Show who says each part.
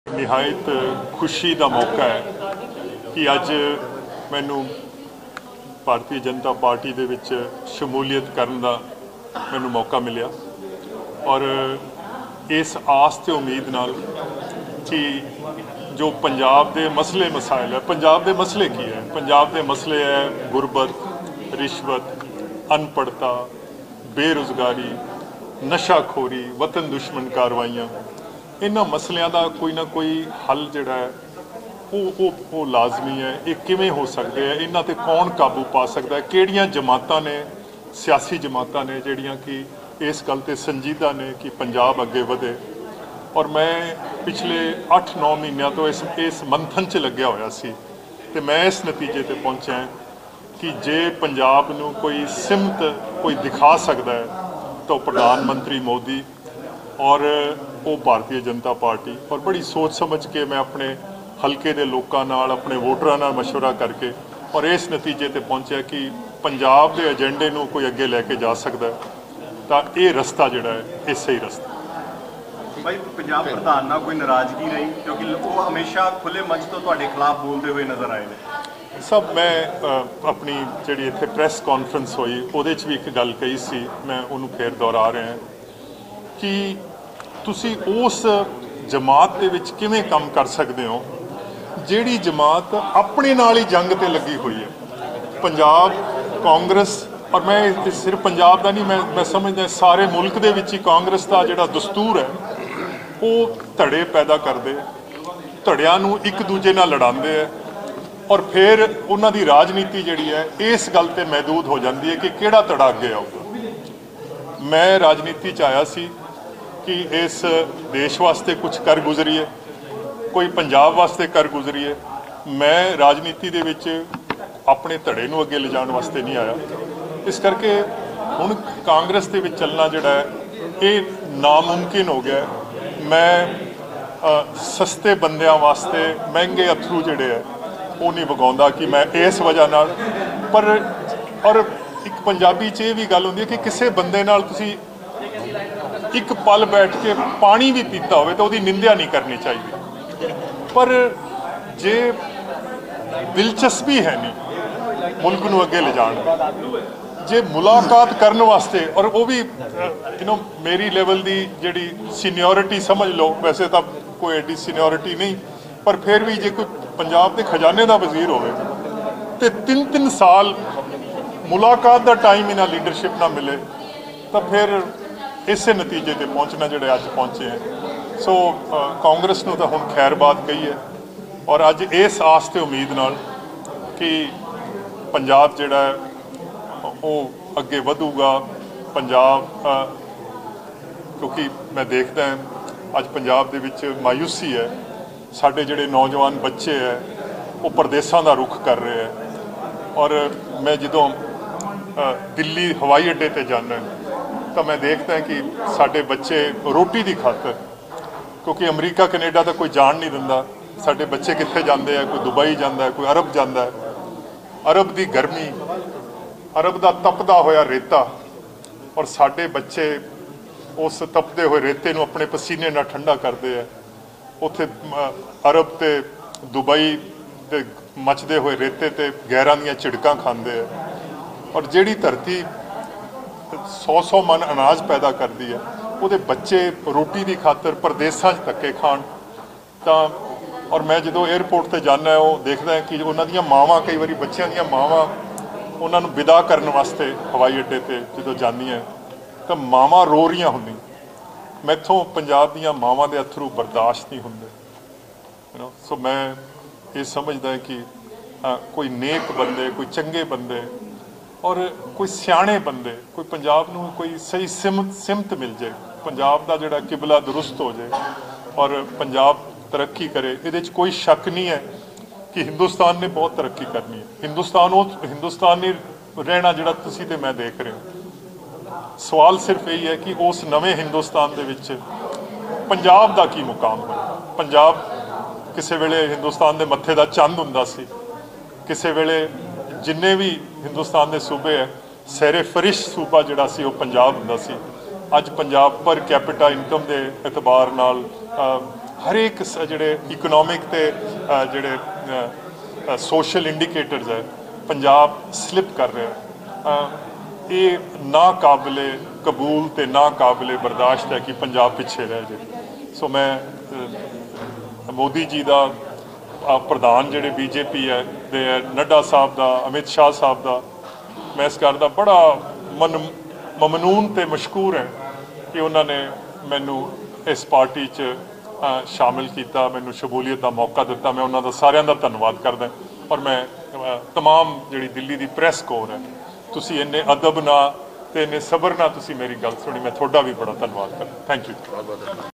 Speaker 1: निहायत खुशी का मौका है कि अज मैनू भारतीय जनता पार्टी दे विच शमूलीयत करन दा मैनू मौका मिलिया और इस आस ते उम्मीद नाल कि जो पंजाब दे मसले मसाइल है, पंजाब दे मसले की है, पंजाब दे मसले है गुरबत, रिश्वत, अनपढ़ता, बेरोज़गारी, नशाखोरी, वतन दुश्मन कार्रवाइयाँ, इन्हां मसलियां दा कोई ना कोई हल जिहड़ा है वो लाजमी है। ये किवें हो सकते हैं, इन्हां ते कौन काबू पा सकता है, किहड़ियां जमातां ने, सियासी जमातां ने जिहड़ियां कि इस गल ते संजीदा ने कि पंजाब अगे वधे। और मैं पिछले 8-9 महीनों तो इस मंथन च लग्या होया सी ते मैं इस नतीजे ते पहुंचा कि जे पंजाब नूं कोई सिमत कोई दिखा सकता है तो प्रधानमंत्री मोदी और वो भारतीय जनता पार्टी। और बड़ी सोच समझ के मैं अपने हल्के दे लोकां नाल, अपने वोटरां नाल मशवरा करके और इस नतीजे ते पहुंचा कि पंजाब दे एजेंडे नूं कोई अगे लैके जा सकता है तो ये रस्ता जिहड़ा है ये सही रस्ता।
Speaker 2: भाई पंजाब प्रधान नाल कोई नाराजगी रही क्योंकि वो हमेशा खुले मंच तो तुहाडे खिलाफ बोलते हुए नजर आए ने।
Speaker 1: सब मैं अपनी जिहड़ी इत्थे प्रैस कॉन्फ्रेंस हुई उहदे च भी एक गल कही सी, मैं उन्होंने फिर दोहरा रहा कि तुसी उस जमात दे विच किवें काम कर सकते हो जिहड़ी जमात अपने नाल ही जंग ते लगी हुई है। पंजाब कांग्रेस, और मैं सिर्फ पंजाब का नहीं, मैं समझदा सारे मुल्क दे विच ही कांग्रेस का जिहड़ा दस्तूर है वो धड़े पैदा करदे, धड़ियां नूं एक दूजे नाल लड़ांदे है और फिर उन्हां दी राजनीति जिहड़ी है इस गल ते महदूद हो जाती है कि किहड़ा धड़ा अगे आऊगा। मैं राजनीति च आया सी कि इस देश वास्ते कुछ कर गुजरीए, कोई पंजाब वास्ते कर गुजरीए। मैं राजनीति दे विच अपने धड़े नूं अगे ले जाण वास्ते नहीं आया। इस करके हुण कांग्रेस दे विच चलना जिहड़ा है ये नामुमकिन हो गया है। मैं सस्ते बंदियां वास्ते महंगे अथरू जिहड़े है वो नहीं वगाउंदा कि मैं इस वजह नाल, पर और एक पंजाबी च ये भी गल हुंदी है कि किसी बंदे नाल तुसीं एक पल बैठ के पानी भी पीता हो तो उसकी निंदा नहीं करनी चाहिए। पर जे दिलचस्पी है नहीं मुल्क नूं अगे ले जाण दी, जे मुलाकात करने वास्ते, और वो भी मेरी लेवल की जिहड़ी सीनियोरिटी समझ लो, वैसे तो कोई एडी सीनियोरिटी नहीं, पर फिर भी जे कोई पंजाब के खजाने का वजीर होवे ते 3-3 साल मुलाकात का टाइम इन्हां लीडरशिप ना मिले तो फिर इसे नतीजे ते पहुँचना जिहड़े अज पहुँचे हैं। सो कांग्रेस नूं तां हुण खैरबाद कही है और अज इस आस ते उम्मीद नाल कि पंजाब जिहड़ा है वो अगे वधूगा। पंजाब क्योंकि मैं देखदा अज पंजाब दे विच मायूसी है, साडे जिहड़े नौजवान बच्चे है वो परदेसां दा रुख कर रहे हैं। और मैं जदों दिल्ली हवाई अड्डे ते जाना तो मैं देखता कि साडे बच्चे रोटी की खातर, क्योंकि अमरीका कनेडा तो कोई जान नहीं दिंदा, साडे बच्चे कित्थे जांदे है, कोई दुबई जांदा है, कोई अरब जांदा है। अरब की गर्मी, अरब का तपदा होया रेता, और साडे बच्चे उस तपदे हुए रेते नूं अपने पसीने नाल ठंडा करते हैं। उत्थे अरब ते दुबई ते मचदे हुए रेते ते गैरां दीयां झिड़कां खांदे है। और जिहड़ी धरती 100-100 मन अनाज पैदा करती है वो बच्चे रोटी की खातर परदेसां धक्के खाण तां। और मैं जो एयरपोर्ट पर जाना वो देखदा कि उन्होंने मावां, कई बार बच्चों दी मावां उन्होंने विदा करने वास्ते हवाई अड्डे पर जो जांदियां तो मावां रो रही होंदी। मैथों पंजाब दीयां मावां दे अथरू बर्दाश्त नहीं होंदे। सो मैं ये समझदा कि कोई नेक बंदे, कोई चंगे बंदे और कोई सियाणे बंदे, कोई पंजाब नूं कोई सही सिमत मिल जाए, पंजाब का जिहड़ा किबला दुरुस्त हो जाए और पंजाब तरक्की करे, ये कोई शक नहीं है कि हिंदुस्तान ने बहुत तरक्की करनी है। हिंदुस्तानी रहना जिहड़ा तुसीं ते मैं देख रहे हो। सवाल सिर्फ यही है कि उस नवे हिंदुस्तान दे विच पंजाब का की मुकाम होगा। पंजाब किसी वेले हिंदुस्तान के मत्थे का चंद हुंदा सी, किसी वेले जिन्ने भी हिंदुस्तान के सूबे है सैरे फरिश सूबा जिहड़ा सी वो पंजाब हुंदा सी। अज पंजाब पर कैपिटा इनकम के एतबार नाल ਹਰੇਕ ਜਿਹੜੇ ਇਕਨੋਮਿਕ ਤੇ ਜਿਹੜੇ ਸੋਸ਼ਲ ਇੰਡੀਕੇਟਰਸ ਹੈ ਪੰਜਾਬ ਸਲਿਪ ਕਰ ਰਿਹਾ। ਇਹ ਨਾ ਕਾਬਲੇ ਕਬੂਲ ਤੇ ਨਾ ਕਾਬਲੇ ਬਰਦਾਸ਼ਤ ਹੈ ਕਿ ਪੰਜਾਬ ਪਿੱਛੇ ਰਹਿ ਜਾਏ। ਸੋ ਮੈਂ ਮੋਦੀ ਜੀ ਦਾ ਪ੍ਰਧਾਨ ਜਿਹੜੇ ਬੀਜੇਪੀ ਹੈ ਦੇ ਨੱਡਾ ਸਾਹਿਬ ਦਾ, ਅਮਿਤ ਸ਼ਾਹ ਸਾਹਿਬ ਦਾ, ਮੈਂ ਇਸ ਗੱਲ ਦਾ ਬੜਾ ਮਮਨੂਨ ਤੇ ਮਸ਼ਕੂਰ ਹੈ ਕਿ ਉਹਨਾਂ ਨੇ ਮੈਨੂੰ ਇਸ ਪਾਰਟੀ 'ਚ ਸ਼ਾਮਿਲ ਕੀਤਾ, ਮੈਨੂੰ ਸ਼ਮੂਲੀਅਤ ਦਾ ਮੌਕਾ ਦਿੱਤਾ। ਮੈਂ ਉਹਨਾਂ ਦਾ ਸਾਰਿਆਂ ਦਾ ਧੰਨਵਾਦ ਕਰਦਾ। ਔਰ ਮੈਂ ਤਮਾਮ ਜਿਹੜੀ ਦਿੱਲੀ ਦੀ ਪ੍ਰੈਸ ਕੋਰ ਹੈ, ਤੁਸੀਂ ਇੰਨੇ ਅਦਬ ਨਾਲ ਤੇ ਇੰਨੇ ਸਬਰ ਨਾਲ ਤੁਸੀਂ ਮੇਰੀ ਗੱਲ ਸੁਣੀ, ਮੈਂ ਤੁਹਾਡਾ ਵੀ ਬੜਾ ਧੰਨਵਾਦ ਕਰਦਾ। Thank you.